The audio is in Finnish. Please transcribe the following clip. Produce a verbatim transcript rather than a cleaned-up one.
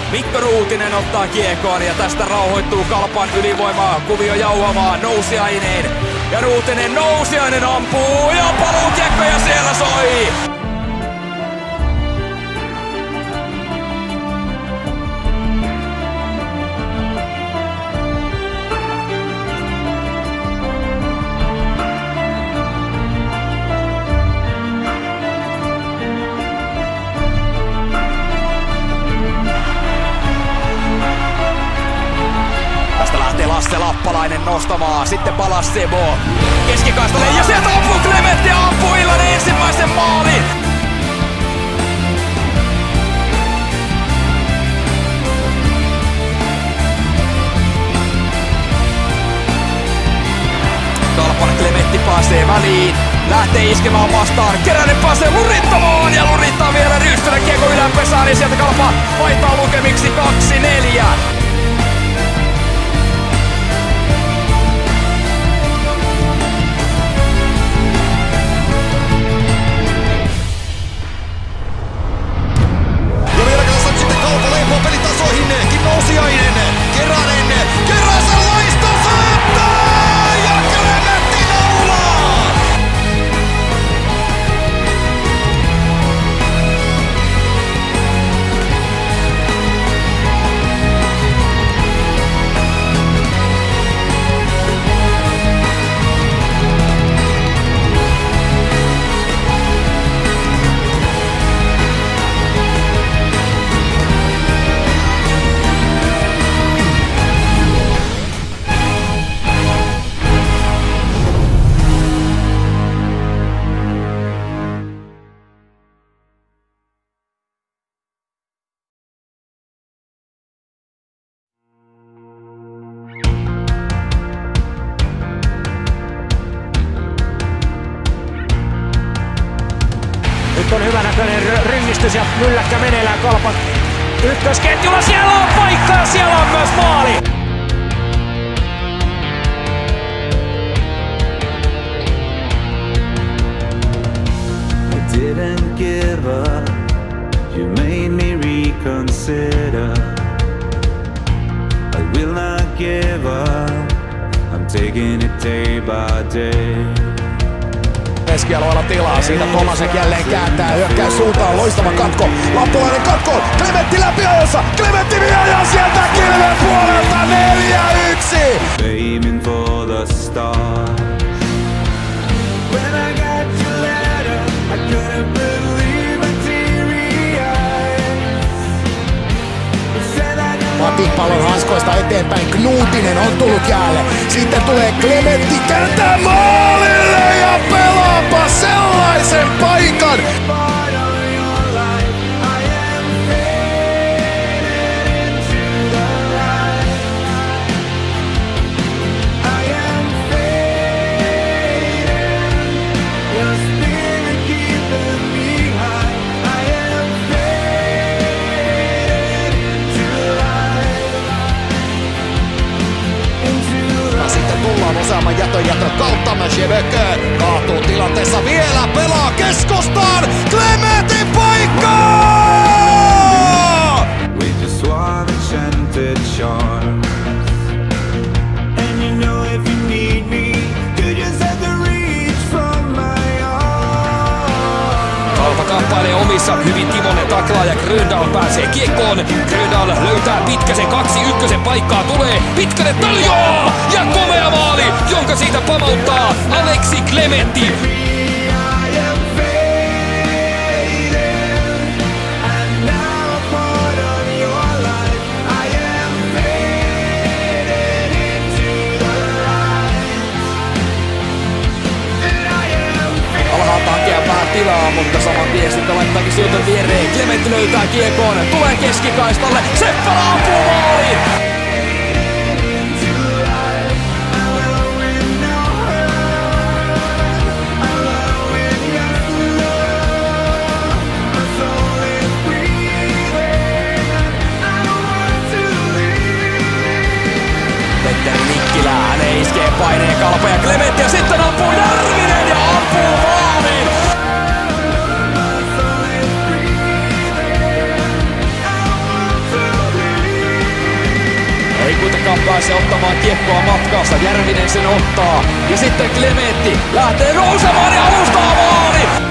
Mikko Ruutinen ottaa kiekkoon ja tästä rauhoittuu Kalpan ylivoimaa kuvio jauhamaan Nousiainen. Ja Ruutinen Nousiainen ampuu ja paluukiekko ja siellä soi! Lasse Lappalainen nostamaan, sitten palas Sebo keskikaistalle ja sieltä ampuu Klementti ja ampuu illan ensimmäisen maalin! Kalpan Klementti pääsee väliin, lähtee iskemään vastaan, Keränen pääsee lurittamaan ja lurittaa vielä Rystylän kiekko yläpesään ja sieltä Kalpa vaihtaa lukemiksi kaksi neljä. Nousiainen, Keränen, Keräsen laisto syöttää ja Klementti naulaa! Nyt on hyvänäköinen rynnistys ja mylläkkä meneillään Kalpan ykkösketjulla. Siellä on paikka ja siellä on myös maali! I didn't give up. You made me reconsider. I will not give up. I'm taking it day by day. Keskialueella tilaa, siitä Tomasek jälleen kääntää hyökkäys suuntaan, loistava katko, Lappalainen katko, Klementti läpi ajossa, Klementti vie ja sieltä Kilven puolelta neljä yksi! Aiming for the stars. When I got your letter, I couldn't believe my teary eyes. Matin pallon hanskoista eteenpäin, Knutinen on tullut jäälle, sitten tulee Klementti kääntää maalille ja pelaapa sellaisen paikan! Useamman jätön jätön kautta Meshevekö kaatuu tilanteessa vielä, pelaa keskustaan, Klementin paikka! We just want enchanted charms. And you know if you need me, you just have to reach from my arms. Kalpa kamppailee omissa, hyvin Timonen taklaa ja Gröndal pääsee kiekkoon. Gröndal löytää Pitkäsen kaksi ykkösen paikkaa, tulee Pitkänen tarjoaa ja komea maali, jonka siitä pamauttaa Aleksi Klementti. Alhaalta hakee vähän tilaa, mutta saman tien sitten laittaakin syötön viereen. Klementti löytää kiekoon, tulee keskikaistalle, Seppälä ampuu maaliin! Petteri Nikkilä, hänen iskee paineen Kalpa ja Klementti ja sitten ampuu Järvinen ja ampuu maaliin! pääsee ottamaan kiekkoa matkasta. Järvinen sen ottaa. Ja sitten Clementti lähtee nousemaan ja alustaa maali!